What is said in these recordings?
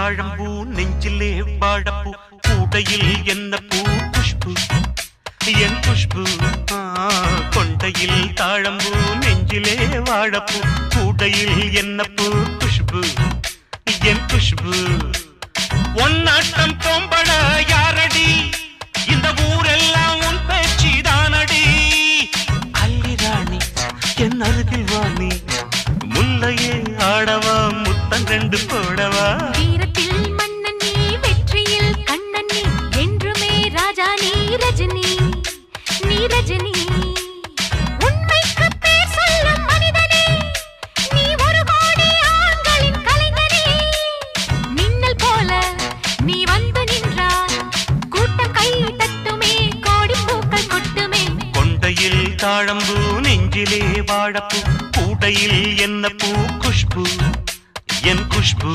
தாழம்பூ நெஞ்சிலே வாழப்பூ கூடையில் என்ன பூ குஷ்பு என் குஷ்பு கொண்டையில் தாழம்பூ நெஞ்சிலே வாழப்பூ கூடையில் என்ன பூ குஷ்பு என் குஷ்பு ஒன்னாட்டம் பொம்பள யாரடி இந்த ஊரெல்லாம் உன் பேச்சு தானடி அல்லி ராணி என் அருகில் வாணி முல்லையே ஆடவா முத்தம் ரெண்டு போடவா வீரத்தில் மன்னன் நீ வெற்றியில் கண்ணன் நீ என்றுமே ராஜா நீ ரஜினி நீ ரஜினி உண்மைக்கு பேர் சொல்லும் மனிதனே நீ ஒரு கோடி ஆண்களின் கலைஞனே மின்னல் போல நீ வந்து நின்றாய் கூட்டம் கை தட்டுமே கோடி பூக்கள் கொட்டுமே கொண்டையில் தாழம்பூ நெஞ்சிலே வாழப்பூ கூடையில் என்ன பூ குஷ்பு என் குஷ்பு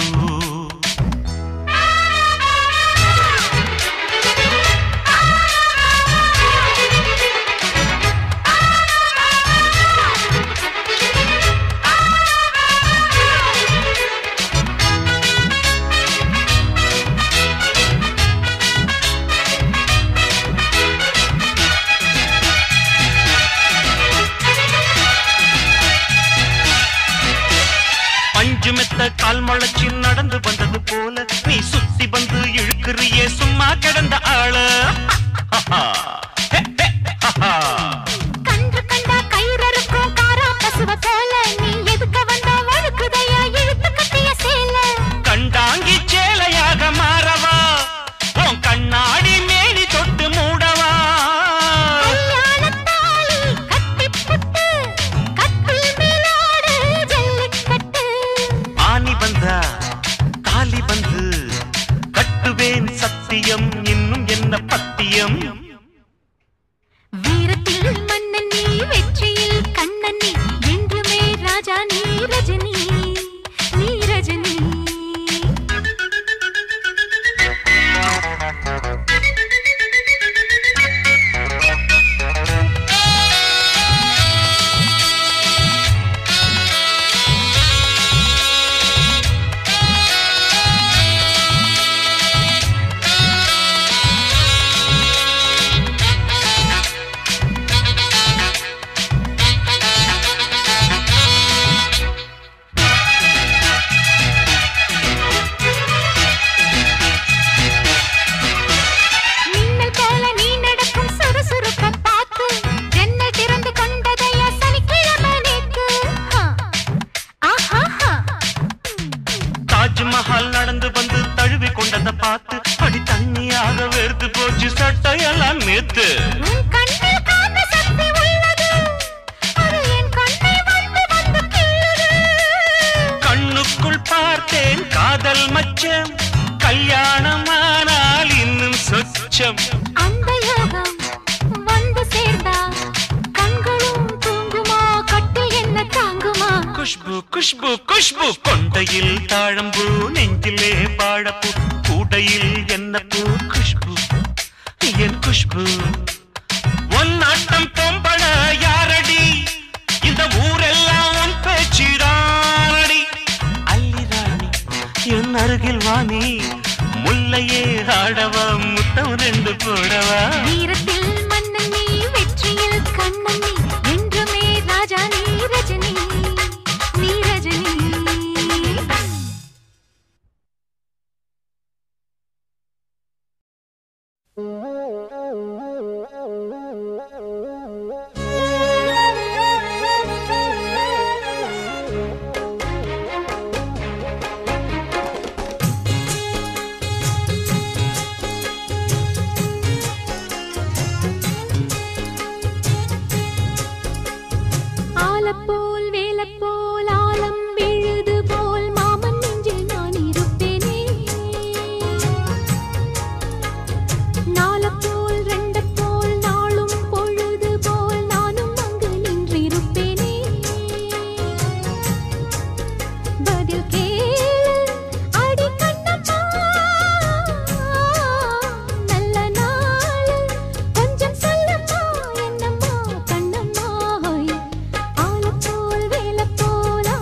மெத்த கால் முளைச்சி நடந்து வந்தது போல நீ சுத்தி வந்து இழுக்கிறியே சும்மா கிடந்த ஆள கன்று கண்டா கயிறறுக்கும் காரா பசுவ போல நீ எதுக்க வந்தா வழுக்குதையா இழுத்து கட்டிய சேல கண்டாங்கி சேலையாக மாறவா உன் கண்ணாடி மேனி தொட்டு மூடவா தாலி வந்து கட்டுவேன் சத்தியம் இன்னும் என்ன பத்தியம் வீரத்தில் மன்னன் நீ வெற்றியில் கண்ணன் நீ என்றுமே ராஜா நீ ரஜினி நீ ரஜினி நடந்து வந்து தழுவி கொண்டதை பார்த்து அடி தண்ணியாக வேர்த்து போச்சு சட்டையெல்லாம் நேத்து கண்ணுக்குள் பார்த்தேன் காதல் மச்சம் கல்யாணமானால் இன்னும் சொச்சம் அந்த யோகம் வந்து சேர்ந்தா கண்களும் தூங்குமா கட்டில் என்ன தாங்குமா குஷ்பு குஷ்பு குஷ்பு கொண்டையில் தாழம்பூ நெஞ்சிலே வாழப்பூ கூடையில் என்ன பூ குஷ்பு என் குஷ்பு ஒன்னாட்டம் பொம்பள யாரடி இந்த ஊரெல்லாம் உன் பேச்சிரானடி அல்லி ராணி என் அருகில் வாணி முல்லையே ஆடவா முத்தம் ரெண்டு போடவா வீரத்தில் மன்னன் நீ வெற்றியில் கண்ணன் நீ என்றுமே ராஜா நீ ரஜினி நீ ரஜினி ஆலப்போல் வேலப்போல் ஆலம் விழுது போல் மாமன் நெஞ்சில் நான் இருப்பேனே நாலப்போல் ரெண்டப்போல் நாளும் பொழுது போல் நானும் அங்கு நின்றிருப்பேனே பதில் கேளு அடி கண்ணம்மா நல்ல நாள் கொஞ்சம் சொல்லம்மா என்னம்மா கண்ணம்மா ஆலப்போல் வேலப்போல்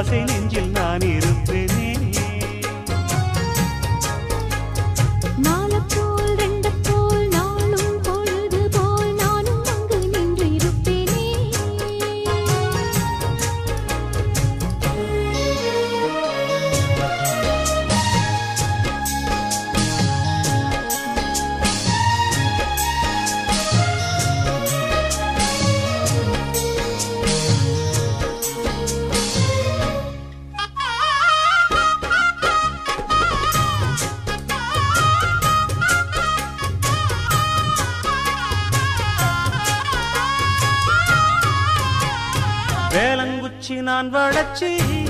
ஆசை நெஞ்சில் நான் இருப்பேனே. நாளப்போல் ரெண்டப்போல் நாளும் பொழுது போல் நானும் அங்கு நின்று இருப்பேனே. வேலங்குச்சி நான் வளச்சி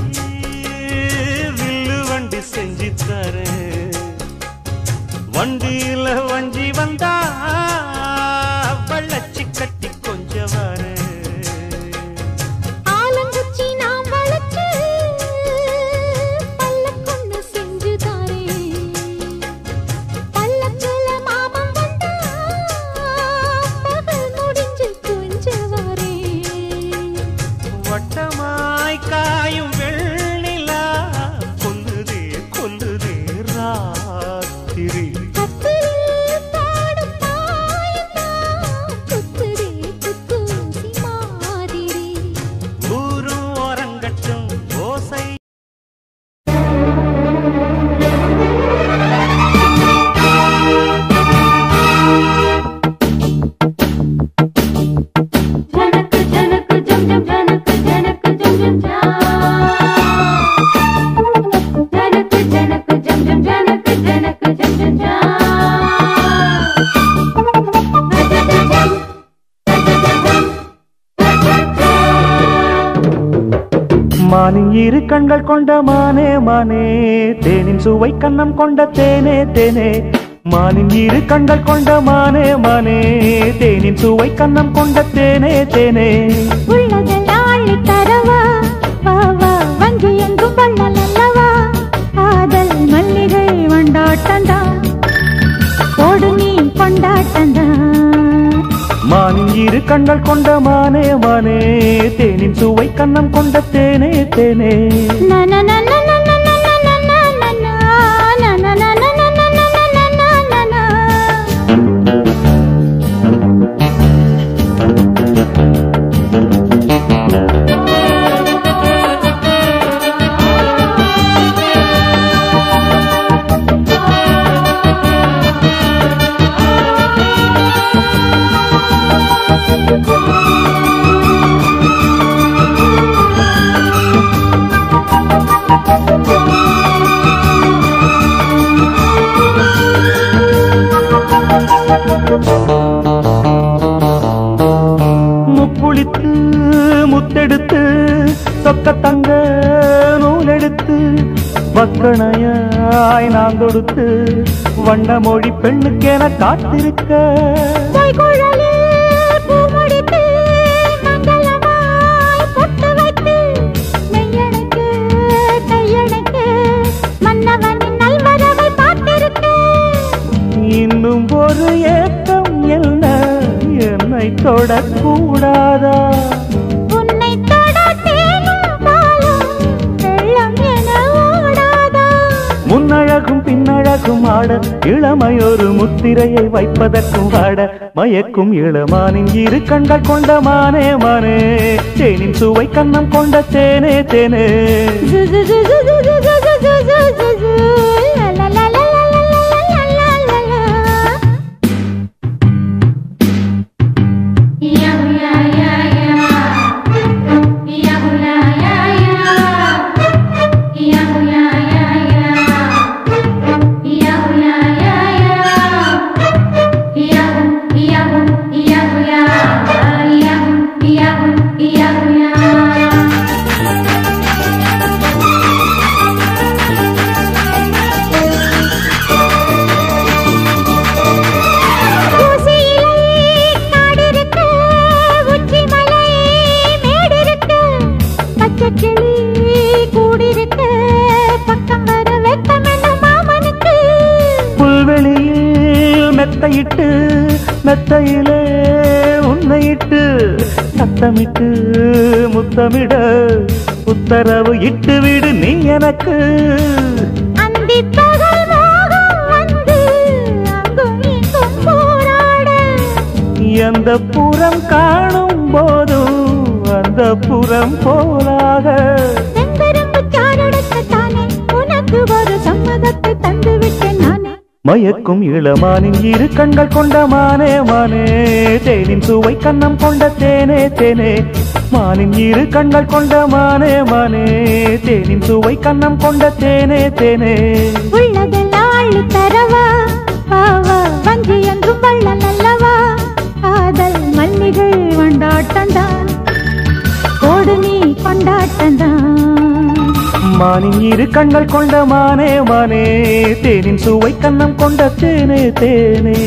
வில்லு வண்டி செஞ்சு தரேன். வண்டியில வஞ்சி வந்தா வள்ளச்சி கட்டி கொஞ்சம் வரேன். ஆலங்குச்சி நான் வளச்சு பல்லக்கொண்டு செஞ்சு தாரேன். பல்லக்குல மாமன் வந்தா பகல் முடிஞ்சு கொஞ்சம் வரேன். வட்டமாய் காயும் வெள்ளிலா கொல்லுதே கொல்லுதே ராத்திரி. கத்திரில் பாடும் பாயந்தான் குத்துதே குத்தூசி மாதிரி. ஊரும் ஓரங்கட்டும் ஓசை. ஜனக்கு ஜனக்கு ஜம் ஜம் ஜனக்கு ஜனக்கு ஜம் ஜம் ஜா. ஜனக்கு ஜனக்கு ஜம் ஜம் ஜனக்கு ஜனக்கு ஜம் ஜம் ஜா. மானின் இரு கண்கள் கொண்ட மானே மானே, தேனின் சுவை கண்ணம் கொண்ட தேனே தேனே. மானின் இரு கண்கள் கொண்ட மானே மானே, தேனின் சுவை கண்ணம் கொண்ட தேனே தேனே. உள்ளதெல்லாம் அள்ளித் தரவா, வா வா வங்கி எங்கும் வள்ளல் அல்லவா. காதல் மல்லிகை வண்டாட்டந்தா, போடு நீ கொண்டாட்டந்தா. மானின் இரு கண்கள் கொண்ட மானே மானே, தேனின் சுவை கண்ணம் கொண்ட தேனே தேனே. முக்குளித்து முத்தெடுத்து சொக்க தங்க நூலெடுத்து வக்கணையாய் நான் தொடுத்து வண்ண மொழி பெண்ணுக்கென காத்திருக்க. இன்னும் ஒரு ஏக்கம் என்ன, என்னை தொடக்கூடாதா? உன்னை தொட தேனும் பாலும் வெள்ளம் என ஓடாதா? முன்னழகும் பின்னழகும் ஆட, இளமையொரு முத்திரையை வைப்பதற்கும் ஆட, மயக்கும் இளமானின் இரு கண்கள் கொண்ட மானே மானே, தேனின் சுவை கண்ணம் கொண்ட தேனே தேனே. மெத்தையிட்டு மெத்தையிலே உன்னையிட்டு சத்தமிட்டு முத்தமிட உத்தரவு இட்டு விடு நீ எனக்கு. அந்தி பகல் மோகம் வந்து அங்கும் இங்கும் போராட, எந்த புறம் காணும் போதும் அந்த புறம் போலாக. செங்கரும்பு சாரெடுக்கத்தானே உனக்கு ஒரு சம்மதத்தை தந்து விட்டேன் நானே. மயக்கும் இளமானின் இரு கண்கள் கொண்ட மானே மானே, தேனின் சுவை கண்ணம் கொண்ட தேனே தேனே. மானின் இரு கண்கள் கொண்ட மானே மானே, தேனின் சுவை கண்ணம் கொண்ட தேனே தேனே. உள்ளதெல்லாம் அள்ளி தரவா பாவா, வஞ்சி என்றும் வள்ளல் அல்லவா. காதல் மல்லிகை கொண்டாட்டந்தான், கோடு நீ கொண்டாட்டந்தான். மானின் இரு கண்கள் கொண்ட மானே மானே, தேனின் சுவை கண்ணம் கொண்ட தேனே தேனே.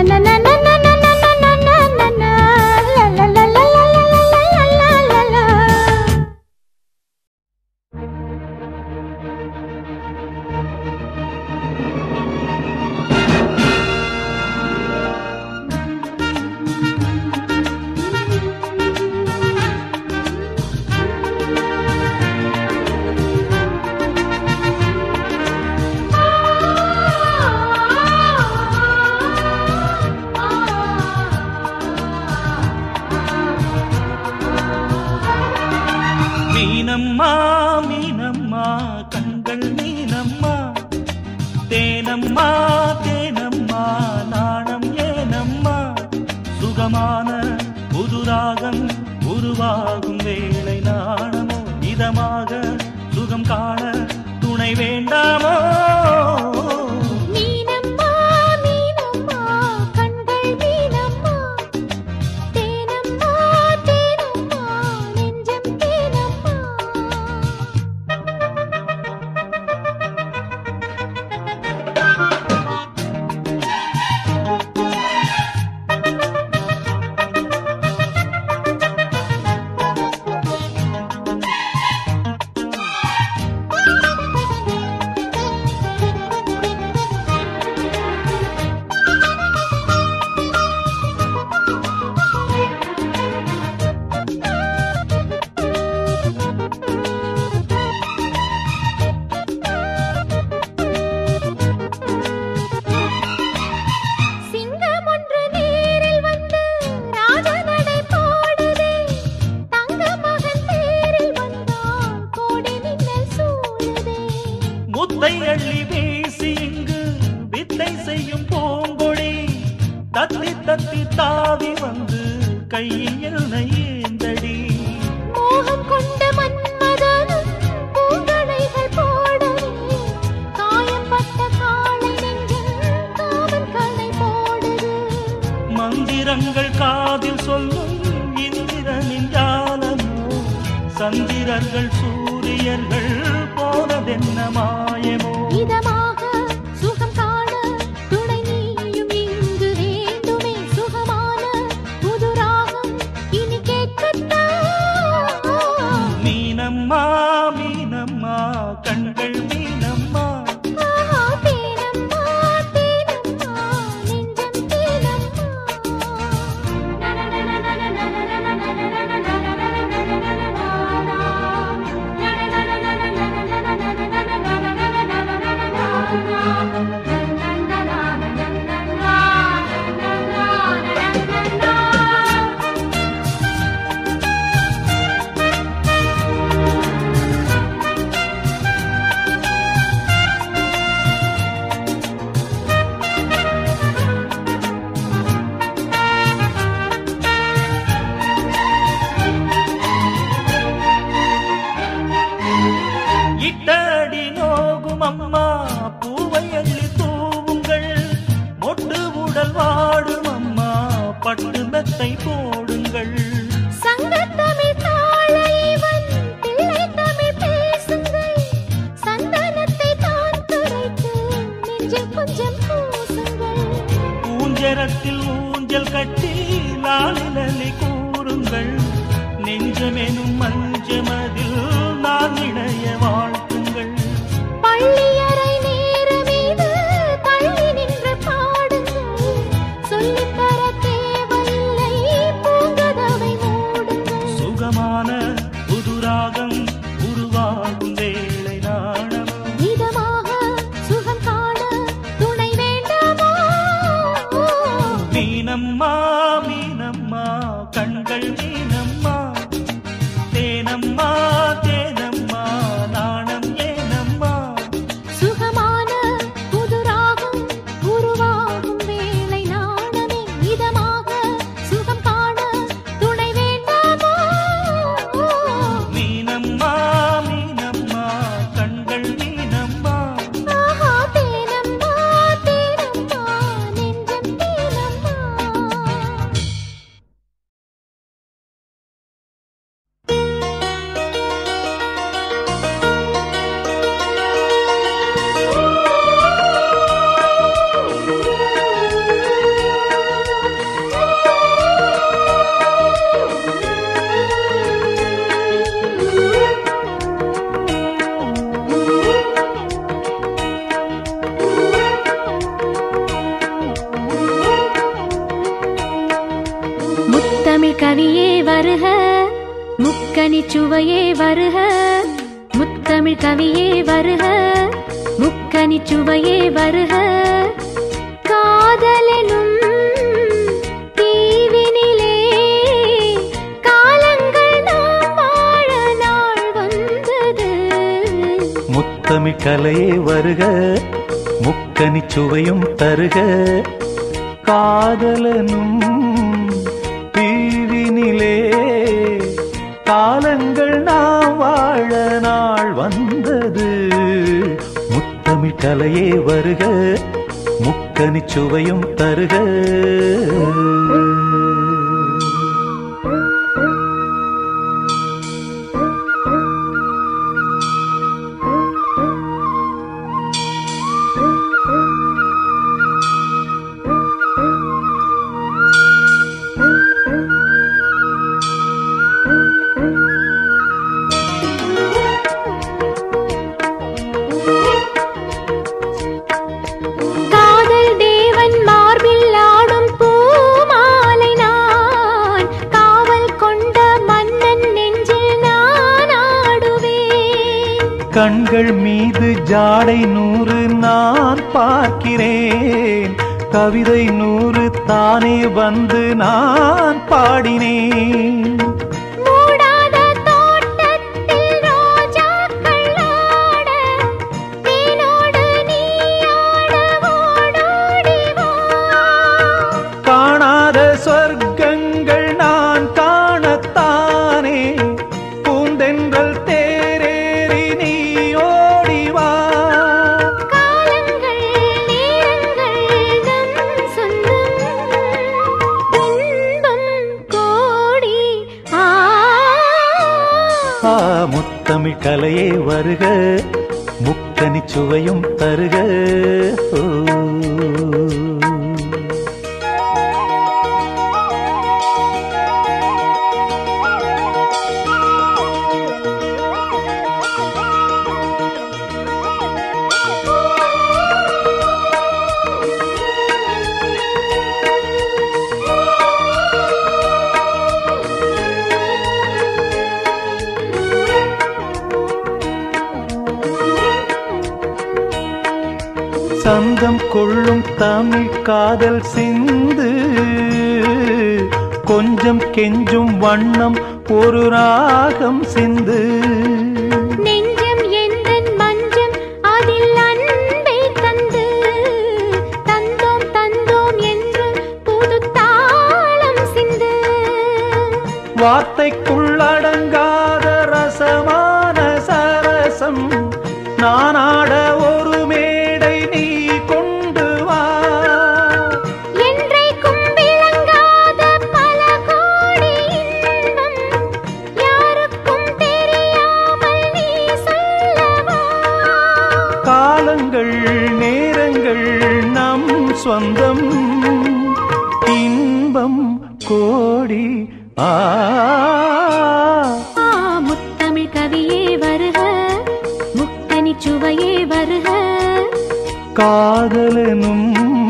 மீனம்மா மீனம்மா கண்கள் மீனம்மா, தேனம்மா தேனம்மா நாணம் ஏனம்மா. சுகமான புதுராகம் உருவாகும் வேளை நாணமோ, இதமாக சுகம் காண துணை வேண்டாமோ. முத்தை அள்ளி வீசி இங்கு வித்தை செய்யும் பூங்கொடி, தத்தி தத்தி தாவி வந்து கையில் என்னை ஏந்தடி. மோகம் கொண்ட மன்மதனும் பூங்களைகள் போடவே, காயப்பட்ட காளை நெஞ்சில் காவல் கலை போடுது. மந்திரங்கள் காதில் சொல்லும் இந்திரனின் ஜாலமோ, சந்திரர்கள் சூரியர்கள் போனதென்ன மாயமோ. இதமாக சுகம் காண துணை நீயும் இங்கு வேண்டுமே. சுகமான புதுராகம் இனி கேட்கத்தான். மீனம்மா மீனம்மா கண்கள் மீனம்மா, தேனம்மா தேனம்மா நெஞ்சம் தேனம்மா. இட்டடி நோகும் அம்மா பூவை அள்ளி தூவுங்கள், மொட்டு உடல் வாடும் அம்மா பட்டு மெத்தை போடுங்கள். சங்கத்தமிழ் தாளைவன் பிள்ளை தமிழ் பேசுங்கள், சந்தனத்தை தான் துரைத்து நெஞ்சில் கொஞ்சம் பூசுங்கள். ஊஞ்சரத்தில் ஊஞ்சல் கட்டி லாலிலி கூறுங்கள், நெஞ்சமெனும் மஞ்சமதில் நான் இணைய வாழ்த்துங்கள். பள்ளியறை சுவையே வருக, முத்தமிழ் கவியே வருக, முக்கனி சுவையே வருக. காதலெனும் தீவினிலே காலங்கள் நாம் வாழ நாள் வந்தது. முத்தமிழ் கலையே வருக, முக்கனி சுவையும் தருக. காதலனும் தீவினிலே காலங்கள் நாம் வாழ நாள் வந்தது. முத்தமிழ் கலையே வருக, முக்கனி சுவையும் தருக. கண்கள் மீது ஜாடை 100 நான் பார்க்கிறேன், கவிதை 100 தானே வந்து நான் பாடினேன். காணாத சொர்க்கங்கள் நான் காணத்தானே பூந்தென்றல் தேரேறி நீ ஓடிவா. காலங்கள் நேரங்கள் நம் சொந்தம், இன்பம் கோடி. முத்தமிழ் கலையே வருக, முக்கனி சுவையும் தருக. சந்தம் கொள்ளும் தமிழ் காதல் சிந்து, கொஞ்சம் கெஞ்சும் வண்ணம் ஒரு ராகம் சிந்து. நெஞ்சம் எந்தன் மஞ்சம் அதில் அன்பை தந்து, தந்தோம் தந்தோம் என்று புது தாளம் சிந்து. வார்த்தைக்குள்ளடங்காத ரசமான சரசம் நானாட ஒரு மேடை நீ கொண்டு வா. என்றைக்கும் விளங்காத பல கோடி இன்பம் யாருக்கும் தெரியாமல் நீ சொல்லவா. காலங்கள் நேரங்கள் நம் சொந்தம், இன்பம் கோடி. முத்தமிழ் கவியே வருக, முக்கனி சுவையே வருக. காதலனும்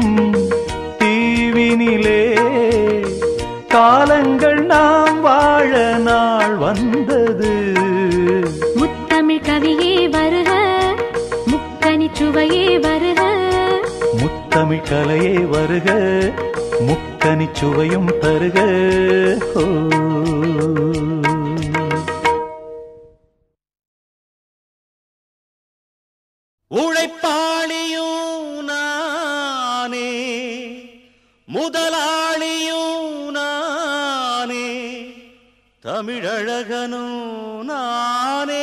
தீவினிலே காலங்கள் நாம் வாழ நாள் வந்தது. முத்தமிழ் கவியே வருக, முக்கனி சுவையே வருக. முத்தமிழ் கலையே வருக, முக்கனி சுவையும் தருக. உழைப்பாளியும் நானே, முதலாளியும் நானே, தமிழழகனும் நானே,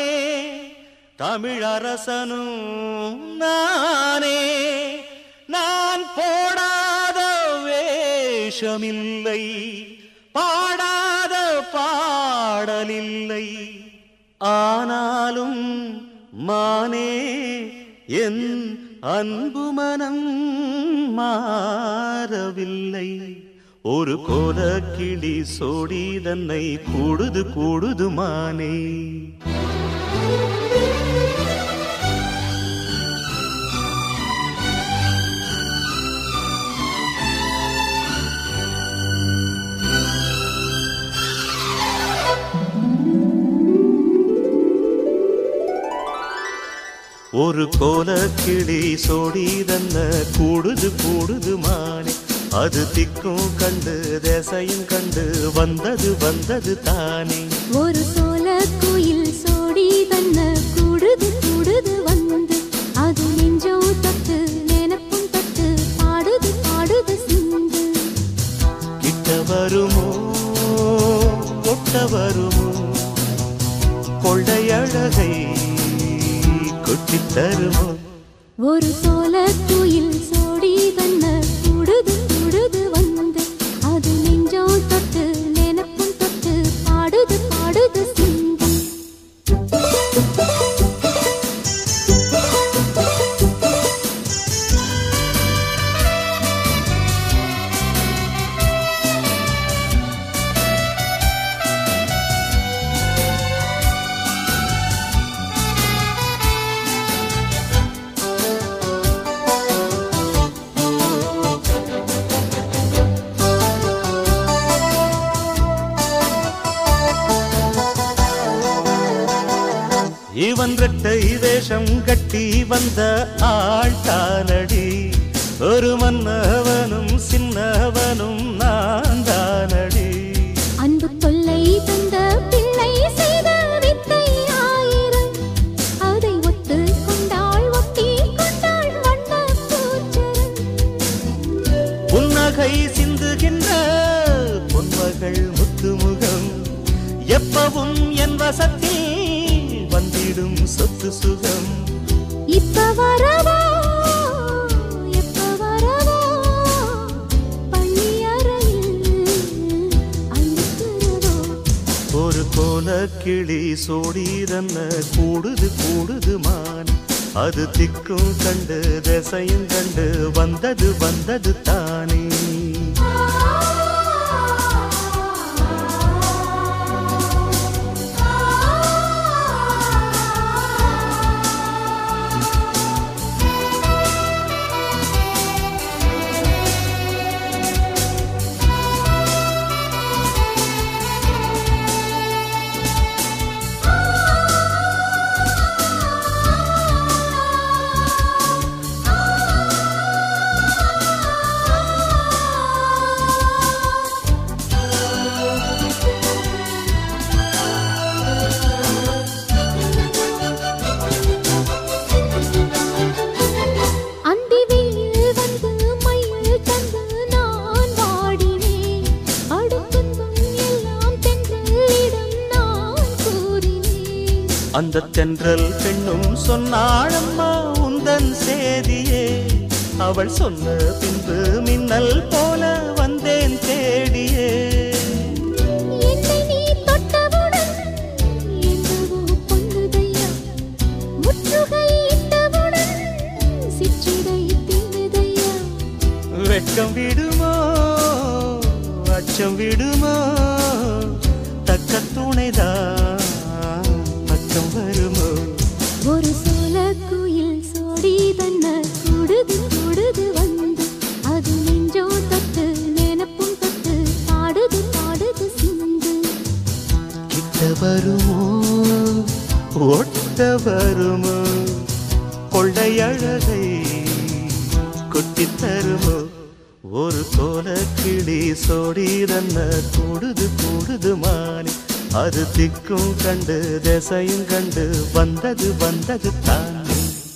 தமிழரசனும் நானே. நான் போடாத வேஷமில்லை, பாடாத பாடலில்லை. ஆனாலும் மானே என் அன்பு மனம் மாறவில்லை. ஒரு கோலக்கிளி சோடி தன்னை கூடுது கூடுது மானே. ஒரு கோலக்கிளி சோடிதன்ன கூடுது கூடுது மானே அது திக்கும் கண்டு தேசையும் கண்டு வந்தது வந்தது தானே ஒரு சோல குயில் சோடி தன்ன கூடுது கூடுது வந்து அது நெஞ்சோ தொட்டு நினைப்பும் தொட்டு பாடுது பாடுது சிந்து கிட்ட வருமோ ஒட்ட வருமோ கொள்ளையழகை கொட்டித் தருமோ ஒரு சோல குயில் சோடி தன்ன கூடுது கூடுது வந்து அது நெஞ்சோ தொட்டு நினைப்பும் தொட்டு பாடுது பாடுது சிந்து இவன் ரெட்டை வேஷம் கட்டி வந்த ஆழ்த்தானடி ஒரு மன்னவனும் சின்னவனும் நான் தானடி அன்பு தொல்லை தந்த பிள்ளை செய்த வித்தை ஆயிரம் அதை ஒத்து கொண்டாள் ஒட்டி கொண்டாள் வண்ண பூச்சரம் புன்னகை சிந்துகின்ற பொன்மகள் முத்துமுகம் எப்பவும் என் வசத்தில் வந்திடும் சொத்து சுகம் இப்ப வரவோ பள்ளி அறையில் அழுத்துறவோ ஒரு கோலக்கிளி சோடிதன்ன கூடுது கூடுது மான் அது திக்கும் கண்டு திசையும் கண்டு வந்தது வந்தது தானே அந்த தென்றல் பெண்ணும் சொன்னாளம்மா உந்தன் சேதியே அவள் சொன்ன பின்பு மின்னல் போல வந்தேன் தேடியே என்னை நீ தொட்டவுடன் என்னவோ பொங்குதையா முற்றுகை இட்டவுடன் சிற்றிடை தீங்குதையா வெட்கம் விடுமோ அச்சம் விடுமோ தக்க துணைதான் பக்கம் வருமோ ஒரு சோல குயில் சோடி தன்ன கூடுது கூடுது வந்து அது நெஞ்சோ தொட்டு நினைப்பும் தொட்டு பாடுது பாடுது சிந்து கிட்ட வருமோ ஒட்ட வருமோ கொள்ளையழகை கொட்டித் தருமோ ஒரு கோலக்கிளி சோடிதன்ன கூடுது கூடுது மானே அது திக்கும் கண்டு திசையும் கண்டு வந்தது வந்தது தானே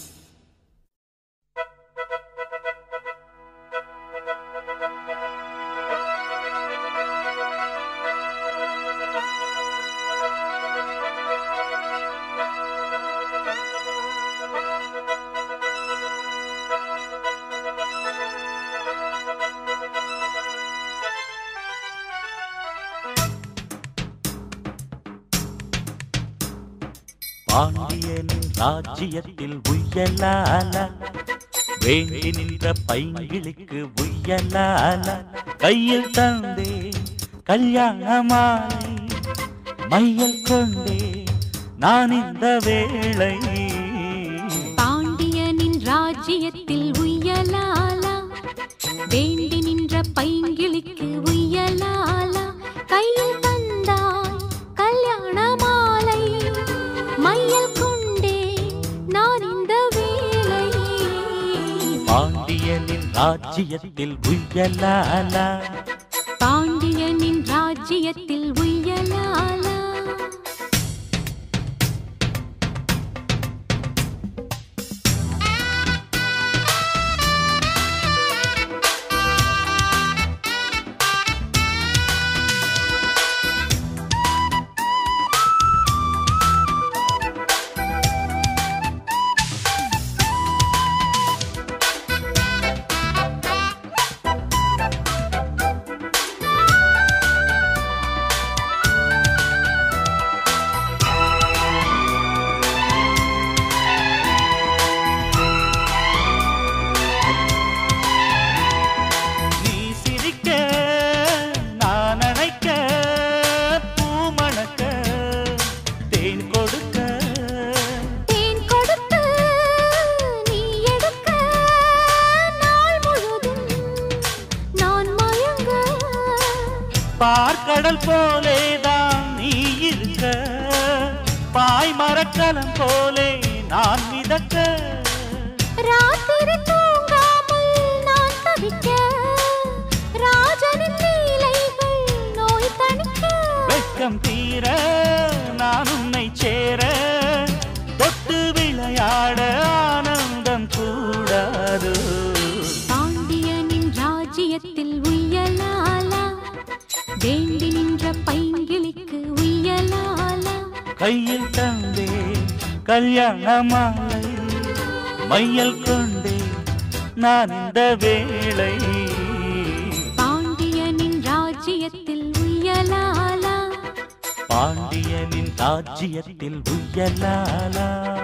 பாண்டியனின் ராஜ்யத்தில் உய்யலால வேண்டி நின்ற பைங்கிளுக்கு உய்யலால கையில் தந்தே கல்யாண மாலை மையல் கொண்டே நான் இந்த வேளை பாண்டியனின் ராஜ்யத்தில் உய்யலாலா வேண்டி நின்ற பைங்கிளிக்கு உய்யலாலா கையில் தந்தாய் கல்யாண மாலை மையல் கொண்டே நான் இந்த ராஜ்யத்தில் உய்யலாலா பாண்டியனின் ராஜ்யத்தில் உய்யலாலா பார்க்கடல் போலேதான் நீ இருக்க பாய் மரக்கலம் போலே நான் மிதக்க ராத்திரி தூங்காமல் நான் தவிக்க ராஜனின் லீலைகள் நோய் தணிக்க வெட்கம் தீர நான் உன்னை சேர தொட்டு விளையாட ஆனந்தம் கூடாது பாண்டியனின் ராஜ்யத்தில் உய்யலாலா வேண்டி நின்ற பைங்கிளிக்கு உய்யலாலா கையில் தந்தே கல்யாண மாலை மையல் கொண்டே நான் இந்த வேளை பாண்டியனின் ராஜ்யத்தில் உய்யலாலா பாண்டியனின் ராஜ்யத்தில் உய்யலாலா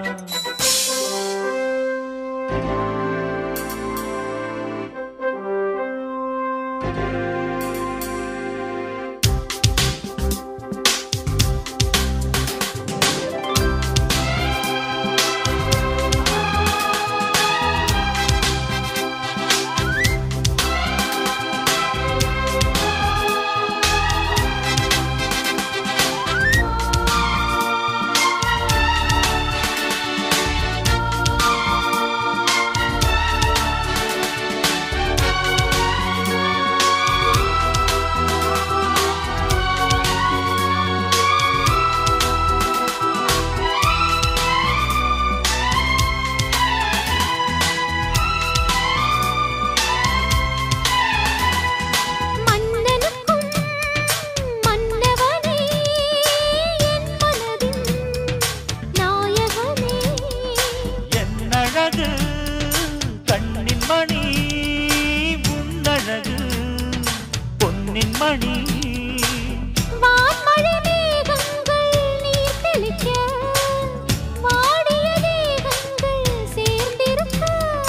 மணி வான்மழை மேகங்கள் நீர் தெளிக்க வாடிய தேகங்கள் சேர்ந்திருக்க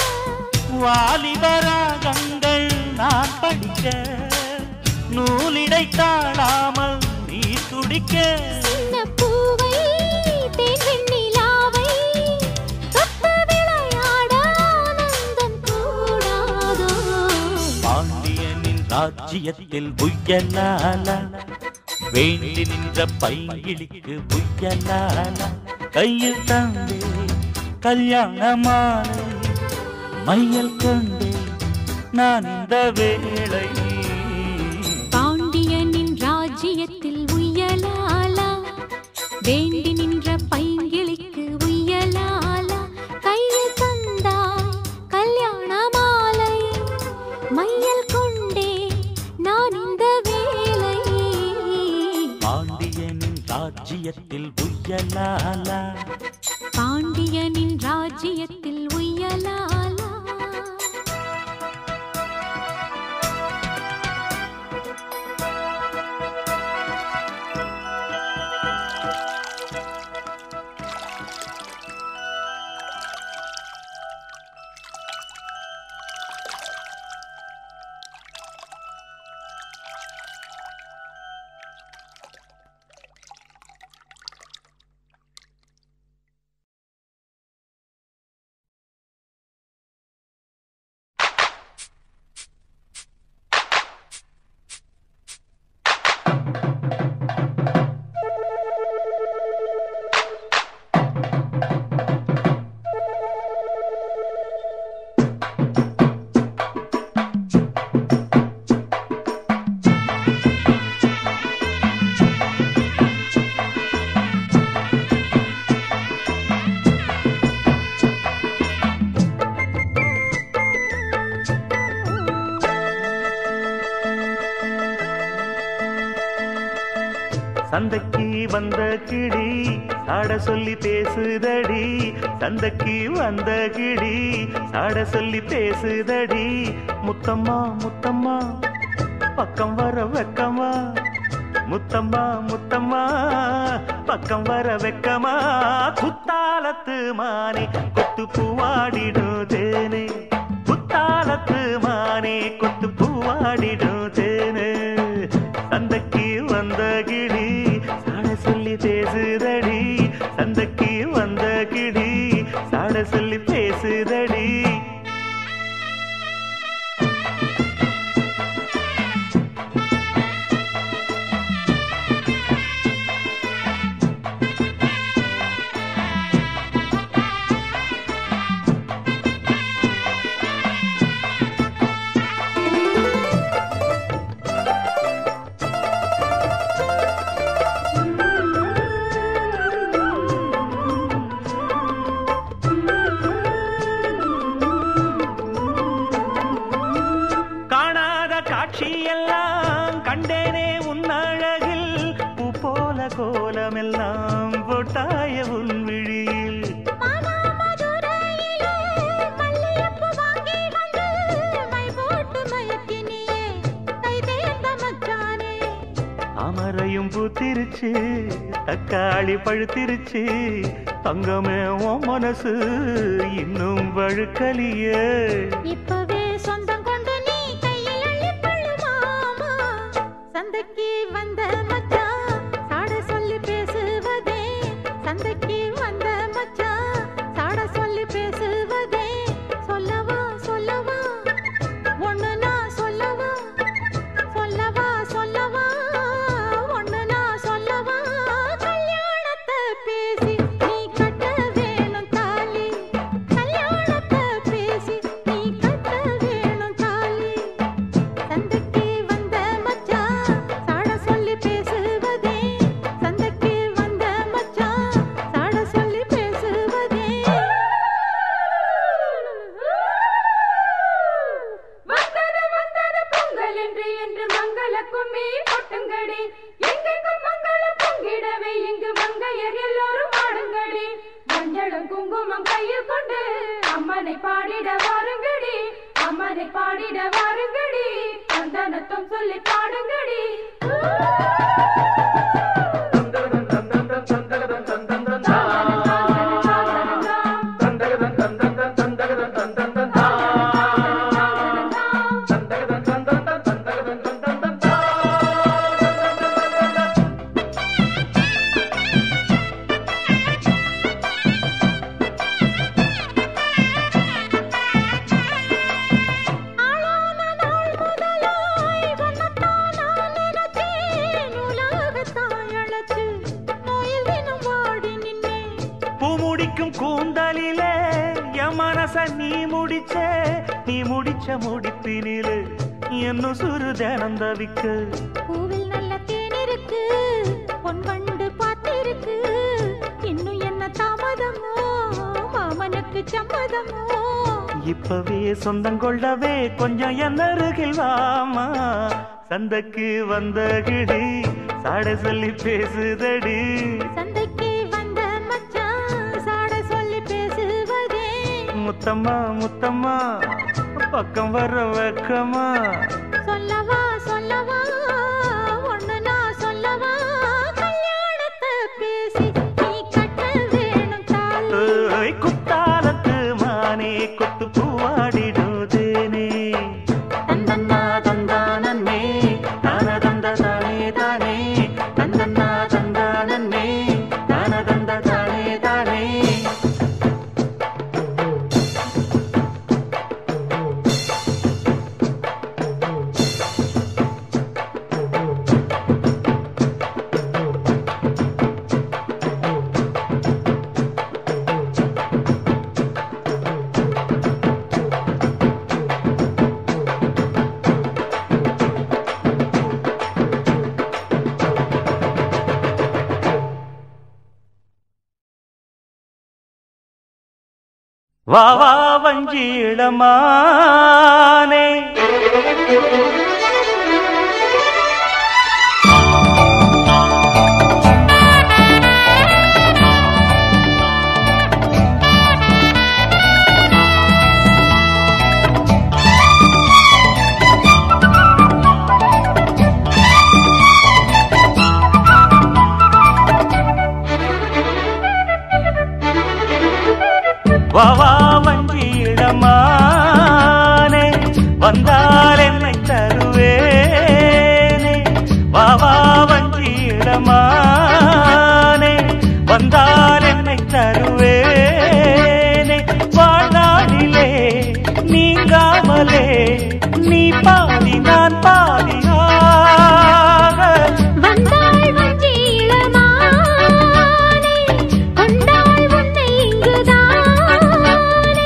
வாலிபராகங்கள் நான் படிக்க நூலிடை தாழாமல் நீ துடிக்க சின்ன பூவை தேன் வெண்ணிலாவை தொட்டு விளையாட ஆனந்தம் கூடாதோ பாண்டியனின் ராஜ்யத்தில் உய்யலாலா வேண்டி நின்ற பைங்கிளிக்கு உய்யலாலா கையில் தந்தே கல்யாண மாலை மையல் கொண்டே நான் இந்த வேளை பாண்டியனின் ராஜ்யத்தில் உய்யலாலா வேண்டி நின்ற பைங்கிளிக்கு உய்யலாலா கையில் தந்தாய் கல்யாண மாலை மையல் கொண்டே நான் இந்த வேளை பாண்டியனின் ராஜ்யத்தில் உய்யலாலா பாண்டியனின் ராஜ்யத்தில் உய்யலாலா சந்தைக்கு வந்த கிளி சாட சொல்லி பேசுதடி சந்தைக்கு வந்த கிளி சாட சொல்லி பேசுதடி முத்தம்மா முத்தம்மா பக்கம் வர வெக்கமா முத்தம்மா முத்தம்மா பக்கம் வர வெக்கமா குத்தாலத்து மானே கொத்து பூவாடிடும் தேனே குத்தாலத்து மானே கொத்து பூவாடிடும் தேனே சந்தைக்கு வந்த கிளி சாட சொல்லி பேசுதடி சந்தைக்கு வந்த கிளி சாட சொல்லி பேசுதடி காட்சியெல்லாம் கண்டேனே உன் அழகில் பூ போல கோலமெல்லாம் போட்டாய உன் விழியில் அமரையும் பூத்திருச்சு தக்காளி பழுத்திருச்சு தங்கமே உன் மனசு இன்னும் வழுக்கலியே இப்பவே சொந்தம் கொண்டு நீ கையில் அள்ளிக்கொள்ளு மாமா சந்தைக்கு வந்த மச்சான் சாட சொல்லி பேசுவதே சந்தைக்கு வந்த மச்சான் சாட சொல்லி பேசுவதே சொல்லவா சொல்லவா ஒண்ணு நான் சொல்லவா சொல்லவா சொல்லவா ஒண்ணு நான் சொல்லவா கல்யாணத்தை பேசி நீ கட்ட வேணும் தாலி கல்யாணத்தை பேசி நீ கட்ட வேணும் தாலி சந்தைக்கு வந்த மச்சான் சாட சொல்லி பேசுவதே சந்தைக்கு வந்த மச்சான் சாட சொல்லி பேசுவதே வந்தது வந்தது பொங்கல் என்று மங்கள கும்மி கொட்டுங்கடி எங்கெங்கும் மங்கள பொங்கிடவே இங்கு மங்கையர் எல்லோரும் ஆடுங்கடி மஞ்சளும் குங்குமம் கையில் கொண்டு அம்மனை பாடிட வாருங்கடி அம்மனை பாடிட வாருங்கடி சந்தனத்தும் சொல்லி பாடுங்கடி ஆளான நாள் முதலாய் வண்ணத்தான் நான் நினைச்சேன் உலகத்தாய் அழைச்சு நோயில் தினம் வாடி நின்னேன் பூ முடிக்கும் கூந்தலிலே என் மனச நீ முடிச்ச முடிப்பினிலே என்ன சுரு தினம் தவிக்கு பூவில் நல்ல தேன் இருக்கு பொன் வண்டு பார்த்திருக்கு இன்னும் என்ன தாமதமோ மாமனுக்கு சம்மதமோ இப்பவே சொந்தம் கொள்ளவே கொஞ்சம் என் அருகில் வாமா சந்தைக்கு வந்த கிளி சாட சொல்லி பேசுதடி சந்தைக்கு வந்த மச்சான் சாட சொல்லி பேசுவதே முத்தம்மா முத்தம்மா பக்கம் வர வெக்கமா சொல்லவா சொல்லவா ஒண்ணு நான் சொல்லவா கல்யாணத்தை பேசி நீ கட்ட வேணும் தாலி ஏய், குத்தாலத்து மானே கொத்து பூவாடிடுதேனே தந்தன்னா தந்தானே தான தந்த தானே தானே தந்தன்னா தந்தானே தான தந்த தானே தானே வா வா வஞ்சிளமானே வாவா வஞ்சி இளமானே வந்தால் என்னை தருவேனே வாவா வஞ்சி இளமானே வந்தால் என்னை தருவேனே வாழ்நாளிலே நீங்காமலே நீ பாதி நான் பாதியாக வந்தாள் வஞ்சி இளமானே கொண்டாள் உன்னை இங்குதானே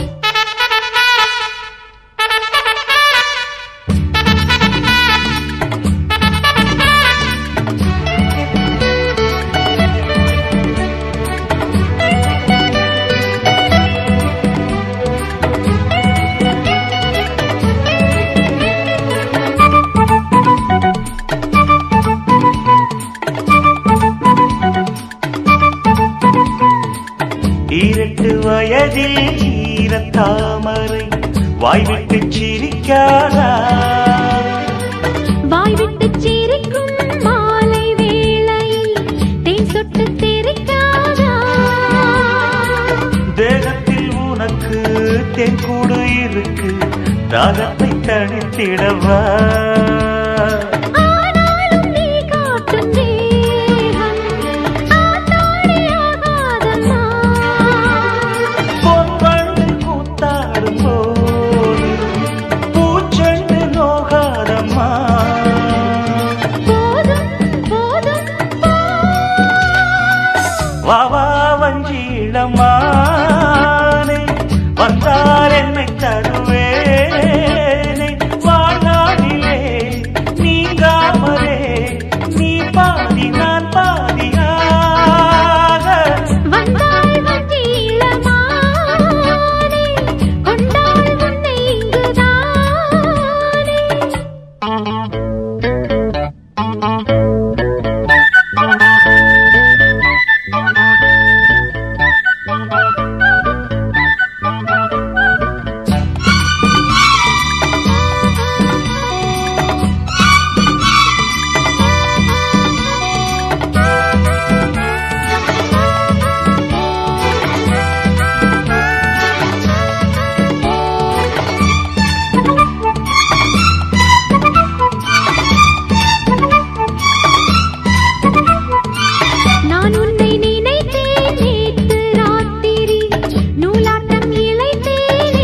ஈரட்டு வயதில் ஈரத்தாமரை வாய்விட்டு சிரிக்காதா வாய்விட்டு சிரிக்கும் மாலை வேளையில் தேன் சொட்டு தெரிக்காதா தேகத்தில் உனக்கு தென்கூடு இருக்கு தாகத்தை தணித்திடவா ஆனாலும் நீ காட்டும் தேகம் ஆத்தாடியாகாதம்மா பொன்வண்டு கூத்தாடும் போது பூச்செண்டு நோகாதம்மா போதும் போதும் வாவா வஞ்சி இளமானே வந்தால் என்னை தருவேனே வாழ்நாளிலே நீங்காமலே நீ பாதி நான் பாதியாக வந்தாள் வஞ்சி இளமானே கொண்டாள் உன்னை இங்குதானே நான் உன்னை நினைத்தேன் நேற்று ராத்திரி நூலாட்டம் இழைத்தேனே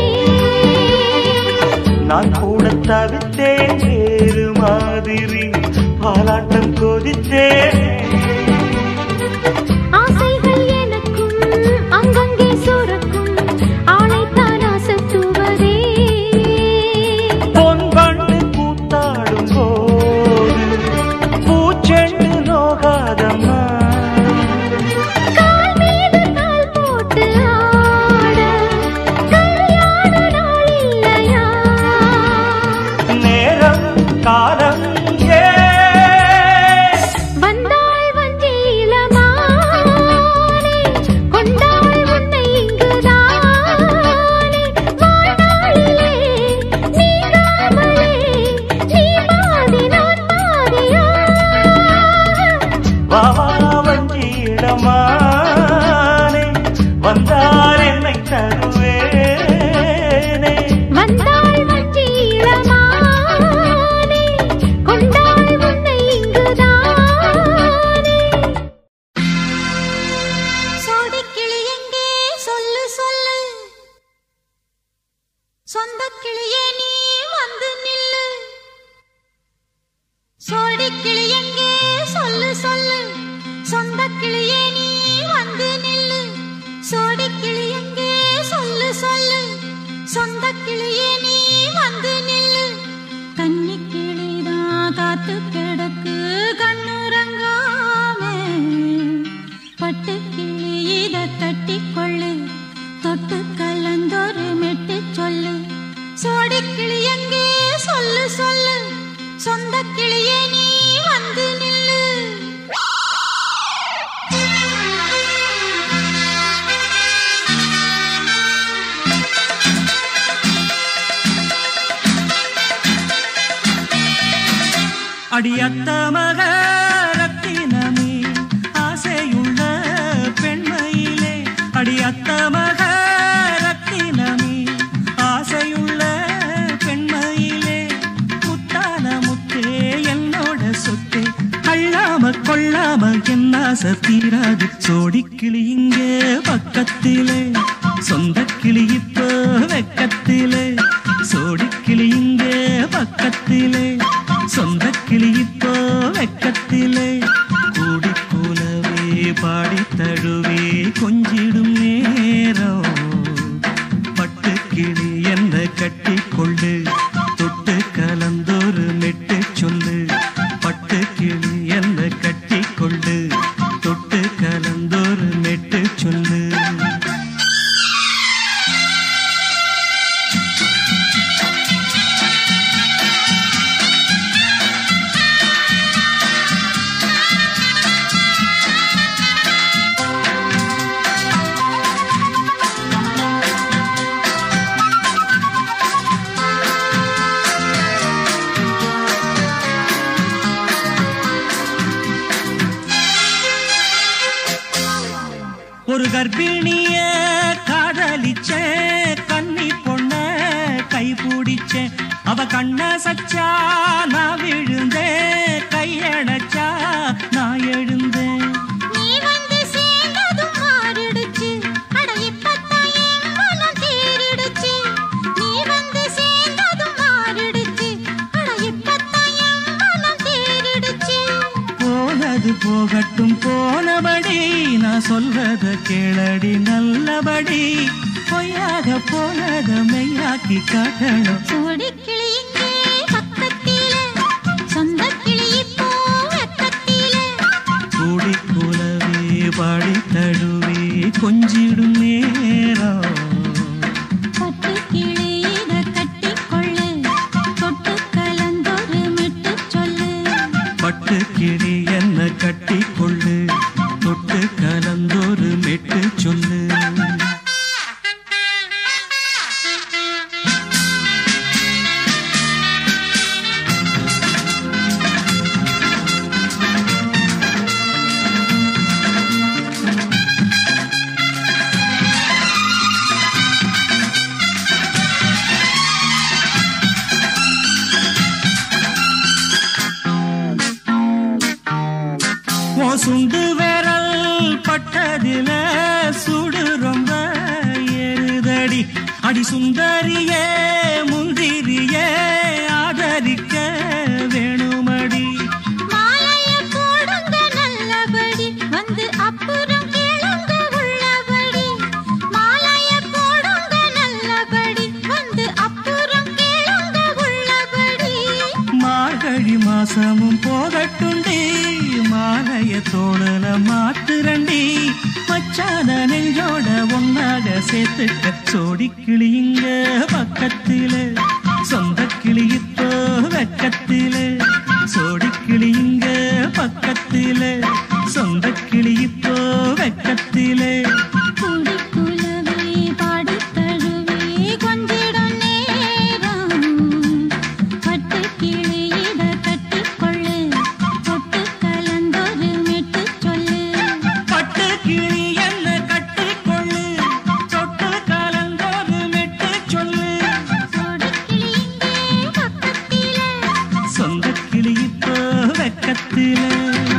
நான் கூட தவித்தேன் வேறு மாதிரி பாலாட்டம் கொதித்தேன் ஆசைகள் எனக்கும் அங்கங்கே சுரக்கும் ஆளைத்தான் அசத்துவதே பொன்வண்டு கூத்தாடும் போது பூச்செண்டு நோகாதம்மா கால் மீது கால் போட்டு ஆட கல்யாண நாள் இல்லையா நேரம் காலம் ஏ வந்தாள் வஞ்சி இளமானே கொண்டாள் உன்னை இங்குதானே வாழ்நாளிலே நீங்காமலே நீ பாதி நான் பாதியாக வாவா வஞ்சி இளமானே வந்தால் என்னை தருவேனே வந்தாள் வஞ்சி இளமானே கொண்டாள் உன்னை இங்குதானே சோடிக்கிளி எங்கே சொல்லு சொல்லு சொந்தக்கிளியே நீ வந்து நில்லு சோடிக்கிளி எங்கே சொல்லு சொல்லு சொந்தக்கிளியே நீ வந்து நில்லு சோடிக்கிளி எங்கே சொல்லு சொல்லு சொந்தக்கிளியே நீ வந்து நில்லு கன்னிக்கிளிதான் காத்து கிடக்கு கண்ணுறங்காம பட்டுக்கிளி இத கட்டிக்கொள்ளு தொட்டு கலந்தொரு மெட்டு சொல்லு சோடிக்கிளி எங்கே சொல்லு சொல்லு சொந்தக்கிளியே நீ வந்து நில்லு அடியத்த மக ரத்தினமே ஆசையுள்ள பெண்மையிலே அடியத்த மக ஆசை தீராது சோடிக்கிளி இங்கே பக்கத்திலே சொந்த கிளி இப்போ வெக்கத்திலே சோடிக்கிளி இங்கே பக்கத்திலே சொந்த கிளி இப்போ வெக்கத்திலே கூடி கூலவே பாடி தழுவே கொஞ்சிடும் நேரம் பட்டு கிளி என்ன கட்டி கொண்டு தொட்டு கலந்தொரு மெட்டு சொல்லு பட்டு கிளி என்ன கட்டி கொண்டு தொட்டு கலந்தொரு மெட்டு சொல்லு ஒரு கர்ப்பிணிய காதலிச்ச கன்னி பொண்ண கை பிடிச்ச அவ கண்ண சச்சா நான் விழுந்தேன் கையடைச்சா நான் எழுந்தேன் நீ வந்து சேர்ந்ததும் மாறிடுச்சு அட இப்பத்தான் என் மனம் தேறிடுச்சு நீ வந்து சேர்ந்ததும் மாறிடுச்சு அட இப்பத்தான் என் மனம் தேறிடுச்சு போனது போகட்டும் போனபடி நான் சொல்வத கேளடி நல்லபடி பொய்யாக போனத மெய்யாக்கி காட்டணும் சோடிக்கிளி இங்கே பக்கத்திலே சொந்த கிளி இப்போ வெக்கத்திலே கூடி கூலவே பாடி தழுவே கொஞ்சிடும் நேரம் பட்டு கிளி இத கட்டிக்கொள்ளு தொட்டு கலந்தொரு மெட்டு சொல்லு பட்டு கிளி என்ன கட்டி கொள்ளு தொட்டு கலந்தொரு மெட்டு சொல்லு சுண்டு விரல் பட்டதில சுடு ரொம்ப ஏறுதடி அடி சுந்தரியே முந்திரியே ஆதரிக்க வேணுமடி மாலைய போடுங்க நல்லபடி வந்து அப்புறம் கேளுங்க உள்ளபடி மாலைய போடுங்க நல்லபடி வந்து அப்புறம் கேளுங்க உள்ளபடி மார்கழி மாசமும் போகட்டுண்டி மாலைய தோழல மாத்துரண்டி மச்சான நெஞ்சோட ஒன்னாக சேர்த்துக்க சோடிக்கிளி இங்க பக்கத்திலே சொந்த கிளி இப்போ வெக்கத்திலே சோடிக்கிளி இங்க பக்கத்திலே சொந்த கிளி இப்போ வெக்கத்திலே கூடி குலவே பாடி தழுவே கொஞ்சிடும் நேரம் பட்டு கிளி இத கட்டிக்கொள்ளு தொட்டு கலந்தொரு மெட்டு சொல்லு பட்டு கிளி என்ன கட்டிக்கொள்ளு தொட்டு கலந்தொரு மெட்டு சொல்லு சோடிக்கிளி இங்கே பக்கத்திலே சொந்த கிளி இப்போ வெக்கத்திலே